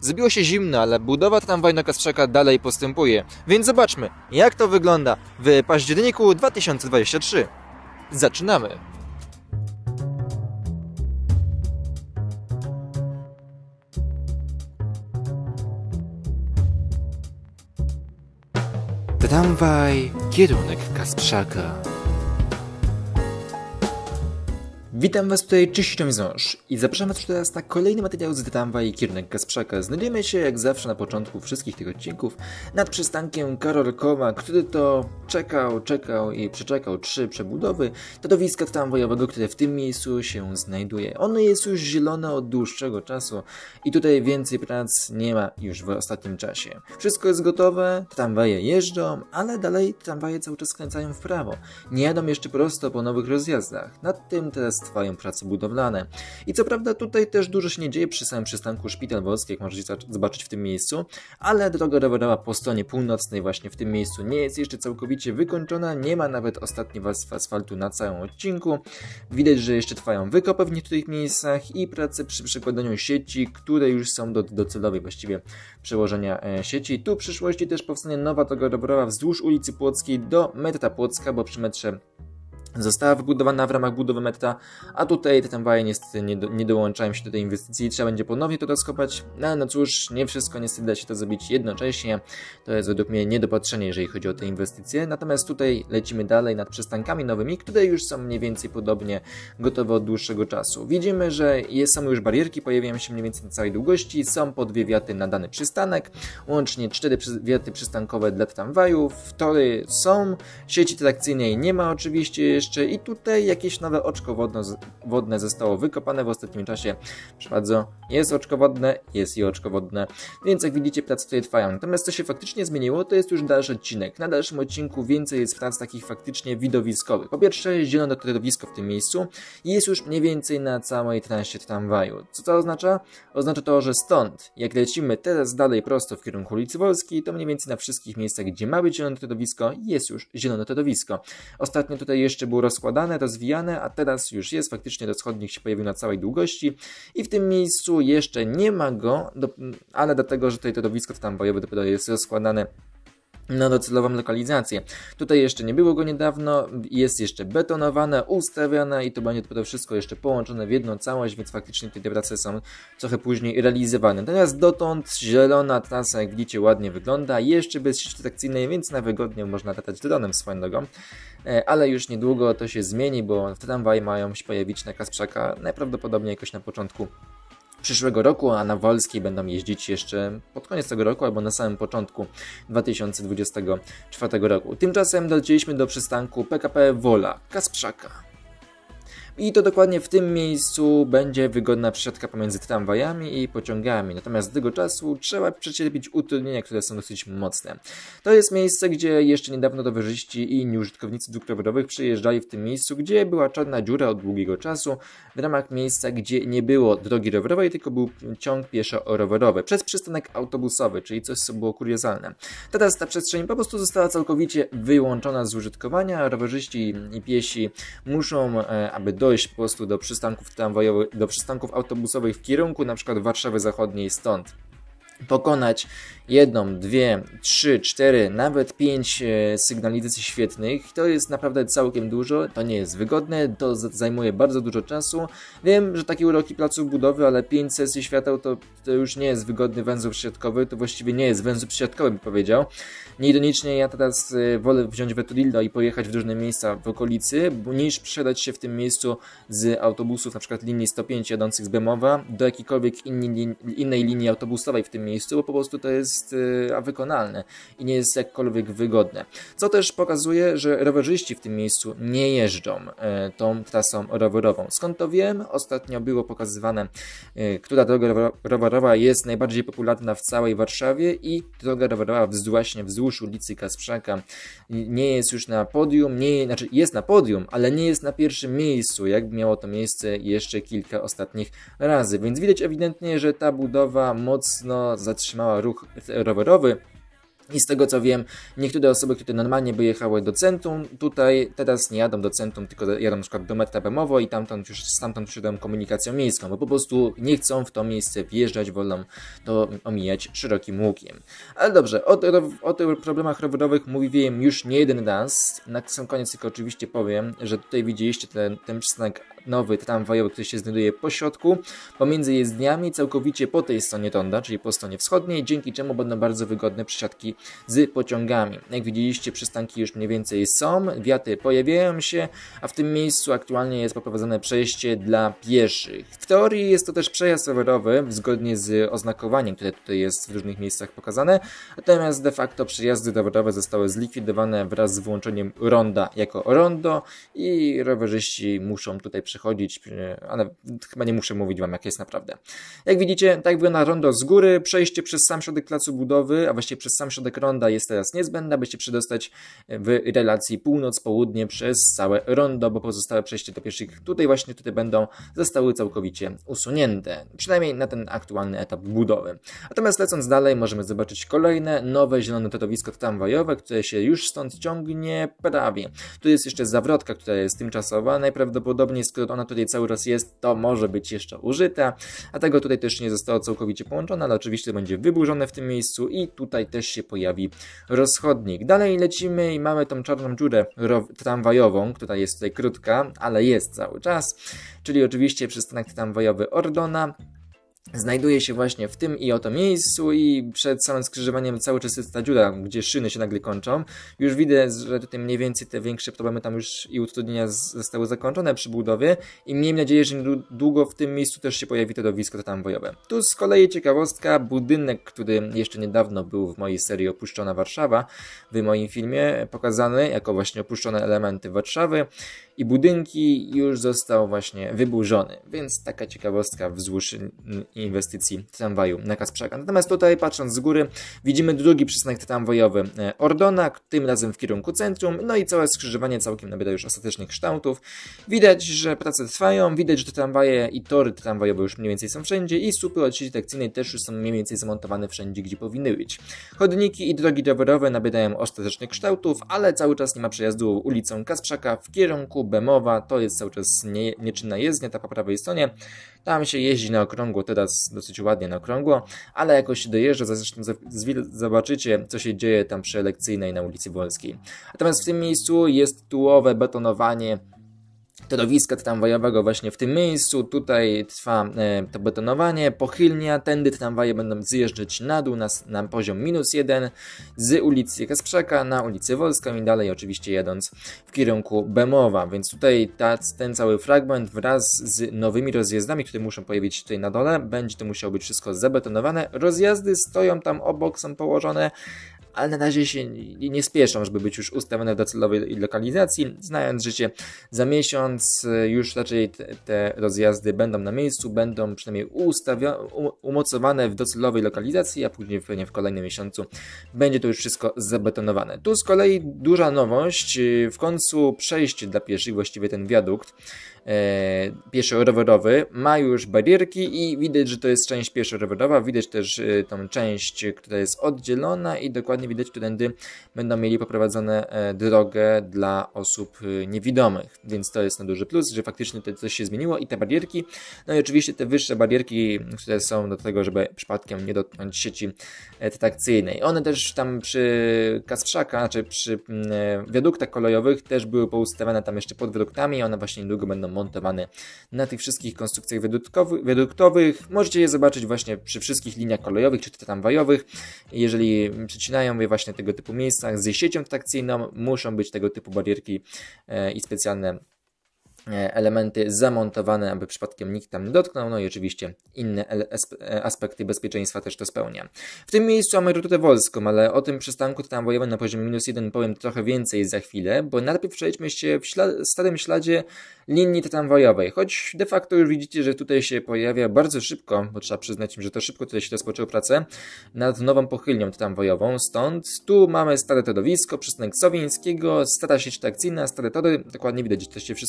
Zrobiło się zimno, ale budowa tramwaju na Kasprzaka dalej postępuje. Więc zobaczmy, jak to wygląda w październiku 2023. Zaczynamy! Tramwaj, kierunek Kasprzaka. Witam Was tutaj, cześć, i zapraszam Was teraz na kolejny materiał z Tramwaj, kierunek Kasprzaka. Znajdujemy się jak zawsze na początku wszystkich tych odcinków nad przystankiem Karolkowa, który to czekał i przeczekał 3 przebudowy torowiska tramwajowego, które w tym miejscu się znajduje. Ono jest już zielone od dłuższego czasu i tutaj więcej prac nie ma już w ostatnim czasie. Wszystko jest gotowe, tramwaje jeżdżą, ale dalej tramwaje cały czas skręcają w prawo. Nie jadą jeszcze prosto po nowych rozjazdach. Nad tym teraz trwają prace budowlane. I co prawda tutaj też dużo się nie dzieje przy samym przystanku Szpital Wolski, jak możecie zobaczyć w tym miejscu, ale droga rowerowa po stronie północnej właśnie w tym miejscu nie jest jeszcze całkowicie wykończona, nie ma nawet ostatniej warstwy asfaltu na całym odcinku. Widać, że jeszcze trwają wykopy w niektórych miejscach i prace przy przekładaniu sieci, które już są do docelowej właściwie przełożenia sieci. Tu w przyszłości też powstanie nowa droga rowerowa wzdłuż ulicy Płockiej do metra Płocka, bo przy metrze została wybudowana w ramach budowy metra, a tutaj te tramwaje niestety nie dołączają się do tej inwestycji i trzeba będzie ponownie to rozkopać. No cóż, nie wszystko niestety da się to zrobić jednocześnie. To jest według mnie niedopatrzenie, jeżeli chodzi o te inwestycje. Natomiast tutaj lecimy dalej nad przystankami nowymi, które już są mniej więcej podobnie gotowe od dłuższego czasu. Widzimy, że są już barierki, pojawiają się mniej więcej na całej długości, są po 2 wiaty na dany przystanek, łącznie 4 wiaty przystankowe dla tramwajów, tory są, sieci trakcyjnej nie ma oczywiście i tutaj jakieś nowe oczko wodne zostało wykopane w ostatnim czasie. Proszę bardzo, jest oczko wodne, jest i oczko wodne, więc jak widzicie prace tutaj trwają. Natomiast co się faktycznie zmieniło, to jest już dalszy odcinek. Na dalszym odcinku więcej jest prac takich faktycznie widowiskowych. Po pierwsze, zielone torowisko w tym miejscu jest już mniej więcej na całej trasie tramwaju. Co to oznacza? Oznacza to, że stąd, jak lecimy teraz dalej prosto w kierunku ulicy Wolskiej, to mniej więcej na wszystkich miejscach, gdzie ma być zielone torowisko, jest już zielone torowisko. Ostatnio tutaj jeszcze było rozkładane, rozwijane, a teraz już jest, faktycznie rozchodnik się pojawił na całej długości i w tym miejscu jeszcze nie ma go, ale dlatego, że tutaj torowisko tramwajowe dopiero jest rozkładane na docelową lokalizację. Tutaj jeszcze nie było go niedawno, jest jeszcze betonowane, ustawiane i to będzie dopiero wszystko jeszcze połączone w jedną całość, więc faktycznie te prace są trochę później realizowane. Natomiast dotąd zielona trasa, jak widzicie, ładnie wygląda, jeszcze bez sieci trakcyjnej, więc na wygodnie można latać dronem swoją drogą. Ale już niedługo to się zmieni, bo tramwaje mają się pojawić na Kasprzaka najprawdopodobniej jakoś na początku przyszłego roku, a na Wolskiej będą jeździć jeszcze pod koniec tego roku albo na samym początku 2024 roku. Tymczasem doleciliśmy do przystanku PKP Wola Kasprzaka. I to dokładnie w tym miejscu będzie wygodna przesiadka pomiędzy tramwajami i pociągami. Natomiast z tego czasu trzeba przecierpieć utrudnienia, które są dosyć mocne. To jest miejsce, gdzie jeszcze niedawno rowerzyści i inni użytkownicy dróg rowerowych przyjeżdżali w tym miejscu, gdzie była czarna dziura od długiego czasu, w ramach miejsca, gdzie nie było drogi rowerowej, tylko był ciąg pieszo-rowerowy przez przystanek autobusowy, czyli coś, co było kuriozalne. Teraz ta przestrzeń po prostu została całkowicie wyłączona z użytkowania. Rowerzyści i piesi muszą, aby dojść po prostu do przystanków tramwajowych, do przystanków autobusowych w kierunku na przykład Warszawy Zachodniej, stąd pokonać 1, 2, 3, 4, nawet 5 sygnalizacji świetnych. To jest naprawdę całkiem dużo, to nie jest wygodne, to zajmuje bardzo dużo czasu. Wiem, że takie uroki placów budowy, ale 5 sesji świateł to już nie jest wygodny węzeł przesiadkowy, to właściwie nie jest węzeł przesiadkowy, bym powiedział. Nieironicznie ja teraz wolę wziąć Vetulillo i pojechać w różne miejsca w okolicy, niż przesiadać się w tym miejscu z autobusów, na przykład linii 105 jadących z Bemowa do jakiejkolwiek innej linii autobusowej w tym miejscu, bo po prostu to jest wykonalne i nie jest jakkolwiek wygodne. Co też pokazuje, że rowerzyści w tym miejscu nie jeżdżą tą trasą rowerową. Skąd to wiem? Ostatnio było pokazywane, która droga rowerowa jest najbardziej popularna w całej Warszawie i droga rowerowa właśnie wzdłuż ulicy Kasprzaka nie jest już na podium, jest na podium, ale nie jest na pierwszym miejscu, jak miało to miejsce jeszcze kilka ostatnich razy. Więc widać ewidentnie, że ta budowa mocno zatrzymała ruch rowerowy. I z tego co wiem, niektóre osoby, które normalnie by jechały do centrum, tutaj teraz nie jadą do centrum, tylko jadą na przykład do metra Bemowo i stamtąd już jadą komunikacją miejską, bo po prostu nie chcą w to miejsce wjeżdżać, wolą to omijać szerokim łukiem. Ale dobrze, o tych problemach rowerowych mówiłem już nie jeden raz. Na sam koniec tylko oczywiście powiem, że tutaj widzieliście ten przystanek nowy tramwajowy, który się znajduje po środku, pomiędzy jezdniami, całkowicie po tej stronie ronda, czyli po stronie wschodniej, dzięki czemu będą bardzo wygodne przesiadki z pociągami. Jak widzieliście, przystanki już mniej więcej są, wiaty pojawiają się, a w tym miejscu aktualnie jest poprowadzone przejście dla pieszych. W teorii jest to też przejazd rowerowy, zgodnie z oznakowaniem, które tutaj jest w różnych miejscach pokazane, natomiast de facto przejazdy rowerowe zostały zlikwidowane wraz z wyłączeniem ronda jako rondo i rowerzyści muszą tutaj przechodzić, ale chyba nie muszę mówić wam, jak jest naprawdę. Jak widzicie, tak wygląda rondo z góry, przejście przez sam środek placu budowy, a właściwie przez sam środek ronda jest teraz niezbędne, aby się przedostać w relacji północ-południe przez całe rondo, bo pozostałe przejście do pieszych tutaj zostały całkowicie usunięte, przynajmniej na ten aktualny etap budowy. Natomiast lecąc dalej, możemy zobaczyć kolejne nowe zielone torowisko tramwajowe, które się już stąd ciągnie prawie. Tu jest jeszcze zawrotka, która jest tymczasowa, najprawdopodobniej skoro ona tutaj cały czas jest, to może być jeszcze użyta, a tego tutaj też nie zostało całkowicie połączone, ale oczywiście będzie wyburzone w tym miejscu i tutaj też się pojawi rozchodnik. Dalej lecimy i mamy tą czarną dziurę tramwajową, która jest tutaj krótka, ale jest cały czas, czyli oczywiście przystanek tramwajowy Ordona. Znajduje się właśnie w tym i oto miejscu i przed samym skrzyżowaniem cały czas jest ta dziura, gdzie szyny się nagle kończą. Już widać, że tutaj mniej więcej te większe problemy tam już i utrudnienia zostały zakończone przy budowie i miejmy nadzieję, że niedługo w tym miejscu też się pojawi torowisko tramwajowe. Tu z kolei ciekawostka, budynek, który jeszcze niedawno był w mojej serii Opuszczona Warszawa, w moim filmie pokazany jako właśnie opuszczone elementy Warszawy i budynki już został właśnie wyburzony, więc taka ciekawostka wzdłuż inwestycji tramwaju na Kasprzaka. Natomiast tutaj, patrząc z góry, widzimy drugi przystanek tramwajowy Ordona, tym razem w kierunku centrum, no i całe skrzyżowanie całkiem nabiera już ostatecznych kształtów. Widać, że prace trwają, widać, że te tramwaje i tory tramwajowe już mniej więcej są wszędzie i słupy od sieci trakcyjnej też już są mniej więcej zamontowane wszędzie, gdzie powinny być. Chodniki i drogi rowerowe nabierają ostatecznych kształtów, ale cały czas nie ma przejazdu ulicą Kasprzaka w kierunku Bemowa, to jest cały czas nieczynna jezdnia, ta po prawej stronie. Tam się jeździ na okrągło, teraz dosyć ładnie na okrągło, ale jakoś się dojeżdża, zresztą zobaczycie, co się dzieje tam przy Elekcyjnej na ulicy Wolskiej. Natomiast w tym miejscu jest tułowe betonowanie torowiska tramwajowego właśnie w tym miejscu. Tutaj trwa to betonowanie, pochylnia, tędy tramwaje będą zjeżdżać na dół na poziom -1 z ulicy Kasprzaka na ulicę Wolską i dalej oczywiście jadąc w kierunku Bemowa, więc tutaj ten cały fragment wraz z nowymi rozjazdami, które muszą pojawić się tutaj na dole, będzie to musiało być wszystko zabetonowane. Rozjazdy stoją tam obok, są położone, ale na razie się nie spieszą, żeby być już ustawione w docelowej lokalizacji, znając życie za miesiąc już raczej te rozjazdy będą na miejscu, będą przynajmniej umocowane w docelowej lokalizacji, a później pewnie w kolejnym miesiącu będzie to już wszystko zabetonowane. Tu z kolei duża nowość, w końcu przejście dla pieszych, właściwie ten wiadukt pieszo-rowerowy ma już barierki i widać, że to jest część pieszo-rowerowa, widać też tą część, która jest oddzielona i dokładnie widać, którędy będą mieli poprowadzone drogę dla osób niewidomych, więc to jest na duży plus, że faktycznie to coś się zmieniło i te barierki, no i oczywiście te wyższe barierki, które są do tego, żeby przypadkiem nie dotknąć sieci trakcyjnej. One też tam przy Kasprzaka, czy przy wiaduktach kolejowych też były poustawiane tam jeszcze pod wiaduktami, one właśnie niedługo będą montowane na tych wszystkich konstrukcjach wiaduktowych. Możecie je zobaczyć właśnie przy wszystkich liniach kolejowych czy tramwajowych. Jeżeli przecinają je właśnie tego typu miejscach z siecią trakcyjną, muszą być tego typu barierki i specjalne elementy zamontowane, aby przypadkiem nikt tam nie dotknął, no i oczywiście inne aspekty bezpieczeństwa też to spełnia. W tym miejscu mamy rutę wolską, ale o tym przystanku tramwajowym na poziomie -1 powiem trochę więcej za chwilę, bo najpierw przejdźmy się w starym śladzie linii tramwajowej, choć de facto już widzicie, że tutaj się pojawia bardzo szybko, bo trzeba przyznać im, że to szybko tutaj się rozpoczęły pracę nad nową pochylnią tramwajową, stąd tu mamy stare torowisko, przystanek Sowińskiego, stara sieć trakcyjna, stare tory, dokładnie widać, że to się wszystko kończy.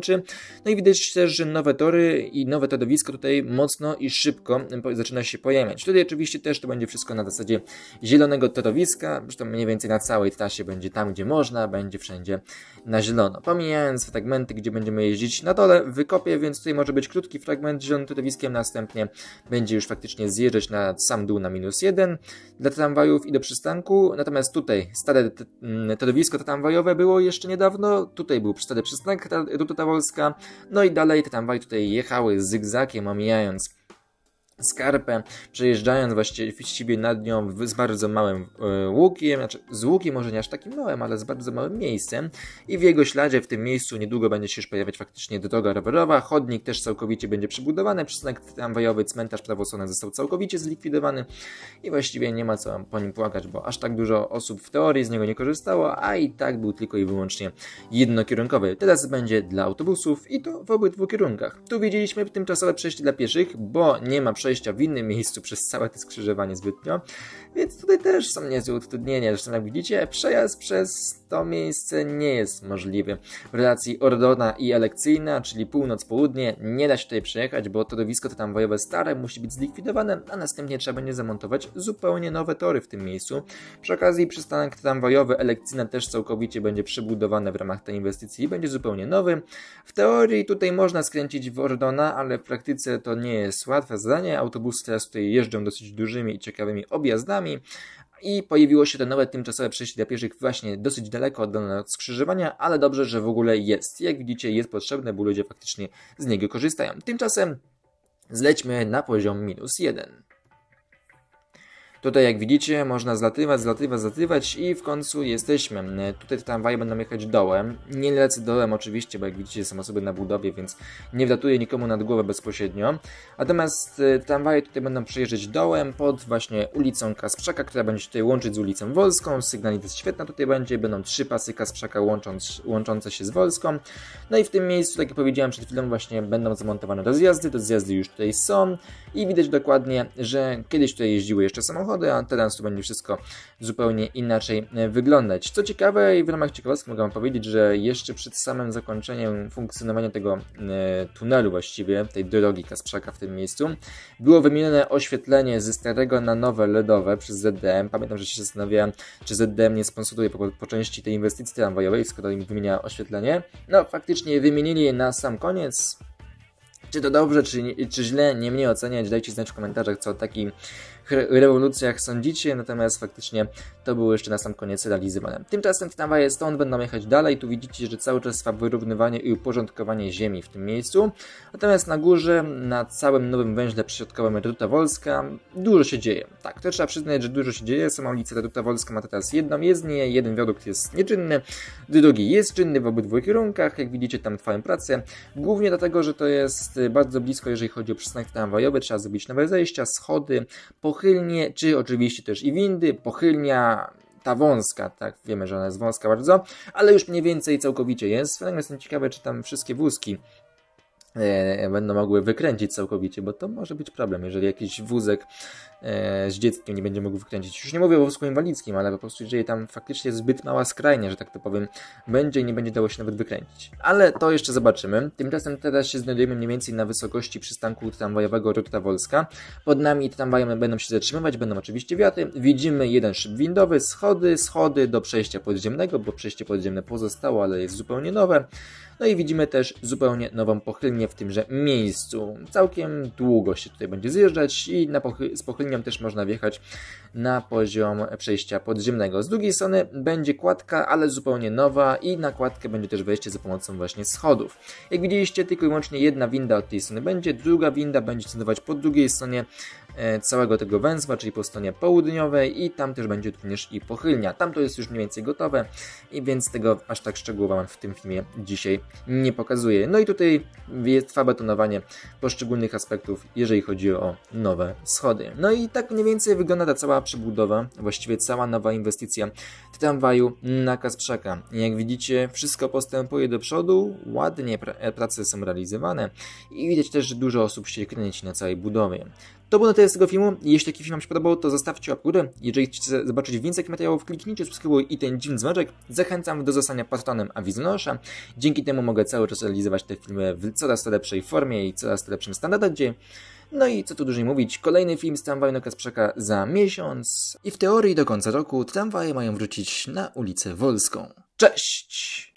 rzeczy. No i widać też, że nowe tory i nowe torowisko tutaj mocno i szybko zaczyna się pojawiać. Tutaj oczywiście też to będzie wszystko na zasadzie zielonego torowiska, zresztą mniej więcej na całej trasie będzie tam, gdzie można, będzie wszędzie na zielono. Pomijając fragmenty, gdzie będziemy jeździć na dole w wykopie, więc tutaj może być krótki fragment z zielonym torowiskiem, następnie będzie już faktycznie zjeżdżać na sam dół na -1 dla tramwajów i do przystanku. Natomiast tutaj stare torowisko tramwajowe było jeszcze niedawno, tutaj był stary przystanek ruta tawolska, no i dalej te tramwaje tutaj jechały zygzakiem, omijając skarpę, przejeżdżając właściwie nad nią z bardzo małym łukiem, znaczy z łukiem może nie aż takim małym, ale z bardzo małym miejscem i w jego śladzie w tym miejscu niedługo będzie się już pojawiać faktycznie droga rowerowa, chodnik też całkowicie będzie przebudowany, przystanek tramwajowy, cmentarz prawosławny został całkowicie zlikwidowany i właściwie nie ma co po nim płakać, bo aż tak dużo osób w teorii z niego nie korzystało, a i tak był tylko i wyłącznie jednokierunkowy. Teraz będzie dla autobusów i to w obydwu kierunkach. Tu widzieliśmy tymczasowe przejście dla pieszych, bo nie ma przejścia w innym miejscu przez całe to skrzyżowanie zbytnio, więc tutaj też są niezłe utrudnienia. Zresztą jak widzicie, przejazd przez to miejsce nie jest możliwy. W relacji Ordona i Elekcyjna, czyli północ-południe, nie da się tutaj przejechać, bo torowisko tramwajowe stare musi być zlikwidowane, a następnie trzeba będzie zamontować zupełnie nowe tory w tym miejscu. Przy okazji przystanek tramwajowy Elekcyjna też całkowicie będzie przebudowany w ramach tej inwestycji i będzie zupełnie nowy. W teorii tutaj można skręcić w Ordona, ale w praktyce to nie jest łatwe zadanie. Autobusy teraz tutaj jeżdżą dosyć dużymi i ciekawymi objazdami i pojawiło się to nowe tymczasowe przejście dla pieszych właśnie dosyć daleko od skrzyżowania, ale dobrze, że w ogóle jest. Jak widzicie, jest potrzebne, bo ludzie faktycznie z niego korzystają. Tymczasem zlećmy na poziom -1. Tutaj jak widzicie można zlatywać i w końcu jesteśmy. Tutaj te tramwaje będą jechać dołem. Nie lecę dołem oczywiście, bo jak widzicie są osoby na budowie, więc nie wlatuję nikomu nad głowę bezpośrednio. Natomiast tramwaje tutaj będą przejeżdżać dołem pod właśnie ulicą Kasprzaka, która będzie się tutaj łączyć z ulicą Wolską. Sygnalizacja świetna tutaj będzie, będą 3 pasy Kasprzaka łączące się z Wolską. No i w tym miejscu, tak jak powiedziałem przed chwilą, właśnie będą zamontowane rozjazdy już tutaj są i widać dokładnie, że kiedyś tutaj jeździły jeszcze samochody, a teraz tu będzie wszystko zupełnie inaczej wyglądać. Co ciekawe i w ramach ciekawostki mogę wam powiedzieć, że jeszcze przed samym zakończeniem funkcjonowania tego tunelu właściwie, tej drogi Kasprzaka w tym miejscu, było wymienione oświetlenie ze starego na nowe LEDowe przez ZDM. Pamiętam, że się zastanawiałem, czy ZDM nie sponsoruje po części tej inwestycji tramwajowej, skoro im wymienia oświetlenie. No faktycznie wymienili je na sam koniec. Czy to dobrze, czy źle, nie mnie oceniać, dajcie znać w komentarzach, co o takich rewolucjach sądzicie, natomiast faktycznie to było jeszcze na sam koniec realizowane. Tymczasem tramwaje stąd będą jechać dalej, tu widzicie, że cały czas trwa wyrównywanie i uporządkowanie ziemi w tym miejscu, natomiast na górze, na całym nowym węźle przyśrodkowym Ruta Wolska, dużo się dzieje. Tak, to trzeba przyznać, że dużo się dzieje, sama ulica Ruta Wolska ma teraz jedną jezdnię, jeden wiadukt jest nieczynny, drugi jest czynny w obydwu kierunkach, jak widzicie tam trwają prace, głównie dlatego, że to jest bardzo blisko, jeżeli chodzi o przystanek tramwajowy, trzeba zrobić nowe zejścia, schody, pochylnie, czy oczywiście też i windy, pochylnia ta wąska, tak, wiemy, że ona jest wąska bardzo, ale już mniej więcej całkowicie jest. Natomiast jestem ciekawy, czy tam wszystkie wózki będą mogły wykręcić całkowicie, bo to może być problem, jeżeli jakiś wózek z dzieckiem nie będzie mógł wykręcić. Już nie mówię o wózku inwalidzkim, ale po prostu jeżeli tam faktycznie zbyt mała skrajnia, że tak to powiem, będzie i nie będzie dało się nawet wykręcić. Ale to jeszcze zobaczymy. Tymczasem teraz się znajdujemy mniej więcej na wysokości przystanku tramwajowego Ruta Wolska. Pod nami tramwaje będą się zatrzymywać, będą oczywiście wiaty. Widzimy jeden szyb windowy, schody do przejścia podziemnego, bo przejście podziemne pozostało, ale jest zupełnie nowe. No i widzimy też zupełnie nową pochylnię w tymże miejscu. Całkiem długo się tutaj będzie zjeżdżać i z pochylnią też można wjechać na poziom przejścia podziemnego. Z drugiej strony będzie kładka, ale zupełnie nowa i na kładkę będzie też wejście za pomocą właśnie schodów. Jak widzieliście, tylko i wyłącznie jedna winda od tej strony będzie, druga winda będzie znajdować po drugiej stronie całego tego węzła, czyli po stronie południowej i tam też będzie również i pochylnia. Tam to jest już mniej więcej gotowe i więc tego aż tak szczegółowo wam w tym filmie dzisiaj nie pokazuję. No i tutaj trwa betonowanie poszczególnych aspektów, jeżeli chodzi o nowe schody. No i tak mniej więcej wygląda ta cała przebudowa, właściwie cała nowa inwestycja tramwaju na Kasprzaka. Jak widzicie, wszystko postępuje do przodu, ładnie prace są realizowane i widać też, że dużo osób się kręci na całej budowie. To było na tyle z tego filmu. Jeśli taki film wam się podobał, to zostawcie łapkę w górę. Jeżeli chcecie zobaczyć więcej materiałów, kliknijcie subskrybuj i ten dziwny dzwoneczek. Zachęcam do zostania patronem Awizonosza. Dzięki temu mogę cały czas realizować te filmy w coraz to lepszej formie i coraz to lepszym standardzie. No i co tu dłużej mówić, kolejny film z tramwaju Kasprzaka za miesiąc i w teorii do końca roku tramwaje mają wrócić na ulicę Wolską. Cześć!